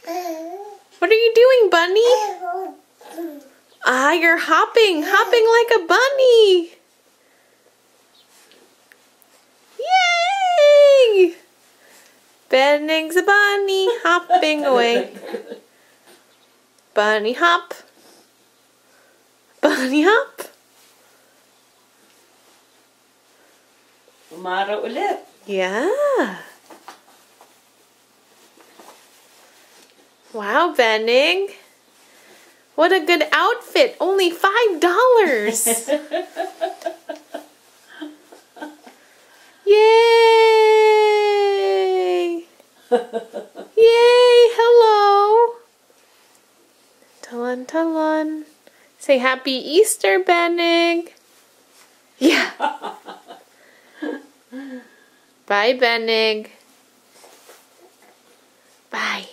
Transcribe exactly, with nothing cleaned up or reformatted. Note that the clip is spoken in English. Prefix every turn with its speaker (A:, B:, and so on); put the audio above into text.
A: What are you doing, bunny? Ah, you're hopping, hopping like a bunny. Yay! Benig's a bunny, hopping away. Bunny hop. Bunny hop.
B: Umara ulit.
A: Yeah. Wow, Benig. What a good outfit. Only five dollars. Yay! Yay! Hello. Talon, talon. Say Happy Easter, Benig. Yeah. Bye, Benig. Bye.